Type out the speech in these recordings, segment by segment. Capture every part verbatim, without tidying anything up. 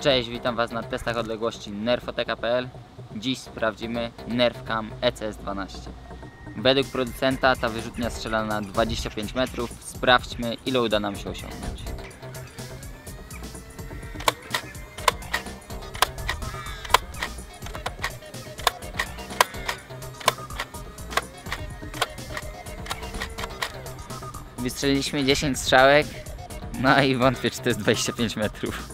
Cześć, witam Was na testach odległości nerfoteka kropka p l. Dziś sprawdzimy Nerfcam E C S dwanaście. Według producenta ta wyrzutnia strzela na dwadzieścia pięć metrów. Sprawdźmy, ile uda nam się osiągnąć. Wystrzeliliśmy dziesięć strzałek, no i wątpię, czy to jest dwadzieścia pięć metrów.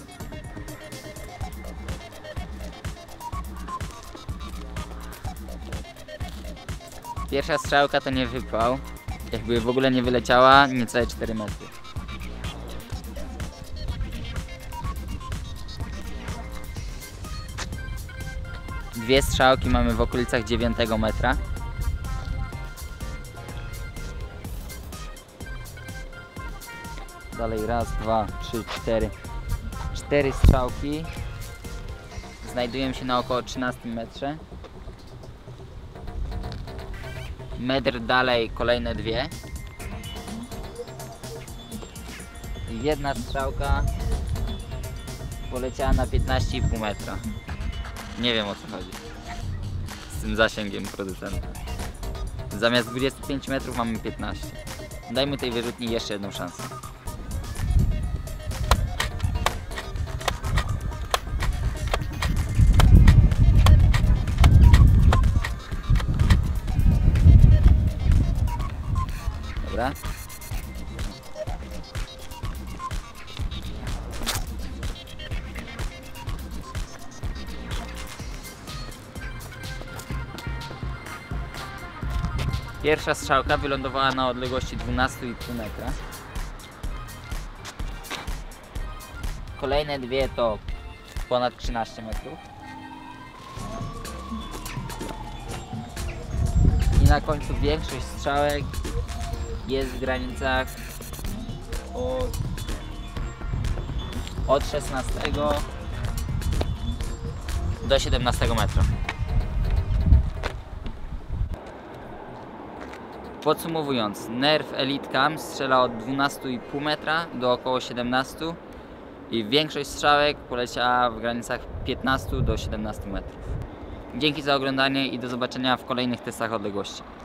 Pierwsza strzałka to nie wypał, jakby w ogóle nie wyleciała, niecałe cztery metry. Dwie strzałki mamy w okolicach dziewiątego metra. Dalej raz, dwa, trzy, cztery. Cztery strzałki znajdują się na około trzynastym metrze. Metr dalej kolejne dwie. I jedna strzałka poleciała na piętnaście i pół metra. Nie wiem, o co chodzi z tym zasięgiem producenta. Zamiast dwudziestu pięciu metrów mamy piętnaście. Dajmy tej wyrzutni jeszcze jedną szansę. Dobra. Pierwsza strzałka wylądowała na odległości dwanaście i pół metra. Kolejne dwie to ponad trzynaście metrów. I na końcu większość strzałek jest w granicach od, od szesnastego do siedemnastego metra. Podsumowując, Nerf EliteCam strzela od dwunastu i pół metra do około siedemnastu i większość strzałek poleciała w granicach piętnastu do siedemnastu metrów. Dzięki za oglądanie i do zobaczenia w kolejnych testach odległości.